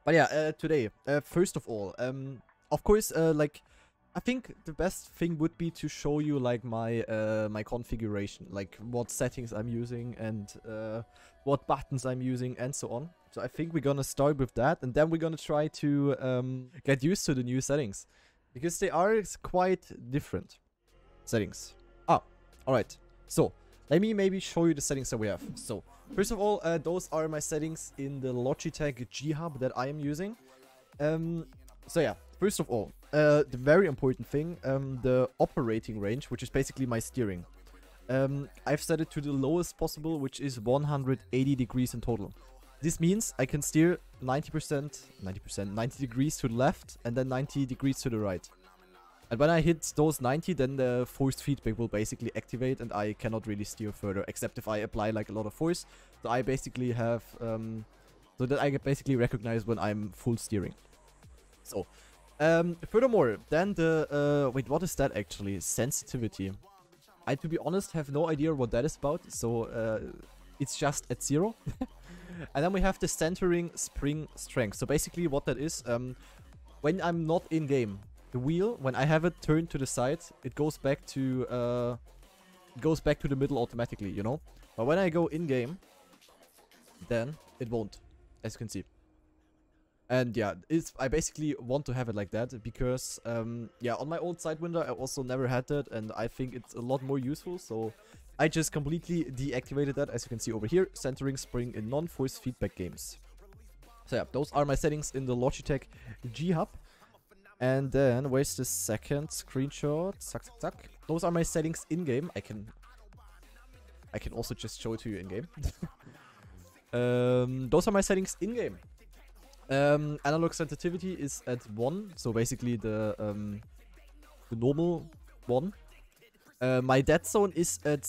But yeah, today, first of all, of course, like, I think the best thing would be to show you like my my configuration, like what settings I'm using and what buttons I'm using and so on. So I think we're gonna start with that, and then we're gonna try to get used to the new settings, because they are quite different settings. Ah, all right. So let me maybe show you the settings that we have. So first of all, those are my settings in the Logitech G Hub that I am using. So yeah, first of all, the very important thing, the operating range, which is basically my steering. I've set it to the lowest possible, which is 180 degrees in total. This means I can steer 90 degrees to the left and then 90 degrees to the right. And when I hit those 90, then the force feedback will basically activate and I cannot really steer further, except if I apply like a lot of force. So I basically have, so that I basically recognize when I'm full steering. So, furthermore, then the, wait, what is that actually? Sensitivity. I, to be honest, have no idea what that is about, so, it's just at 0. And then we have the centering spring strength. So basically what that is, when I'm not in game, the wheel, when I have it turned to the side, it goes back to the middle automatically, you know? But when I go in game, then it won't, as you can see. And yeah, I basically want to have it like that because, yeah, on my old Sidewinder I also never had that, and I think it's a lot more useful, so I just completely deactivated that, as you can see over here, centering spring in non-force feedback games. So yeah, those are my settings in the Logitech G Hub. And then, where's the second screenshot? Zack, zack, zack. Those are my settings in-game. I can also just show it to you in-game. Those are my settings in-game. Analog sensitivity is at 1, so basically the normal 1. My dead zone is at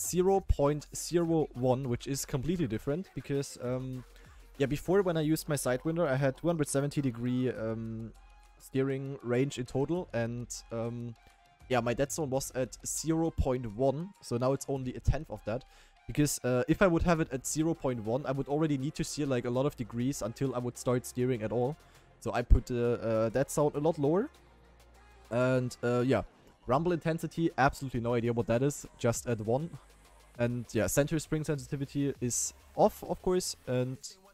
0.01, which is completely different because yeah, before when I used my Sidewinder, I had 270 degree steering range in total, and yeah, my dead zone was at 0.1, so now it's only a tenth of that. Because if I would have it at 0.1, I would already need to steer like a lot of degrees until I would start steering at all. So I put the dead zone a lot lower. And yeah, rumble intensity, absolutely no idea what that is, just at 1. And yeah, center spring sensitivity is off, of course, and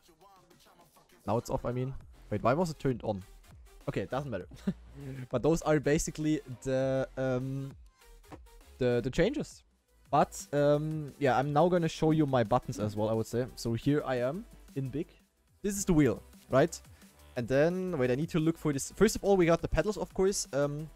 now it's off, I mean. Wait, why was it turned on? Okay, it doesn't matter. But those are basically the changes. But, yeah, I'm now gonna show you my buttons as well, I would say. So here I am, in big. This is the wheel, right? And then, wait, I need to look for this. First of all, we got the pedals, of course.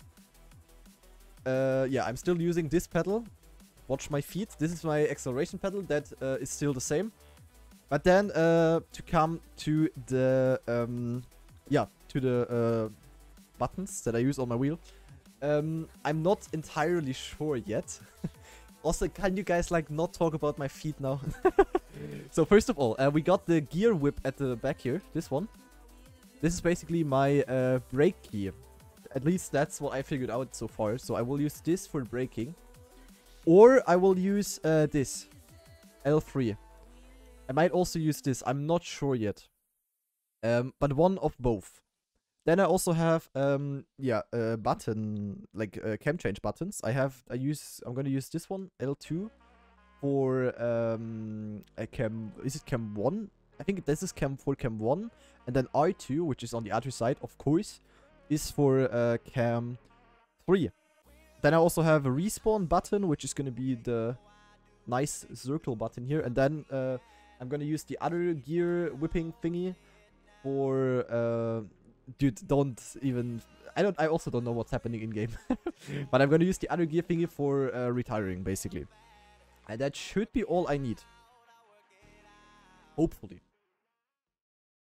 Yeah, I'm still using this pedal. Watch my feet. This is my acceleration pedal. That is still the same. But then, to come to the, yeah, to the buttons that I use on my wheel. I'm not entirely sure yet. Also, can you guys like not talk about my feet now? So first of all, we got the gear whip at the back here. This one. This is basically my brake key. At least that's what I figured out so far. So I will use this for braking. Or I will use this. L3. I might also use this. I'm not sure yet. But one of both. Then I also have, yeah, a button, like cam change buttons. I'm gonna use this one, L2, for a cam, is it cam 1? I think this is cam 1. And then R2, which is on the other side, of course, is for cam 3. Then I also have a respawn button, which is gonna be the nice circle button here. And then I'm gonna use the other gear whipping thingy for, dude, don't even... I also don't know what's happening in-game. But I'm gonna use the other gear thingy for retiring, basically. And that should be all I need. Hopefully.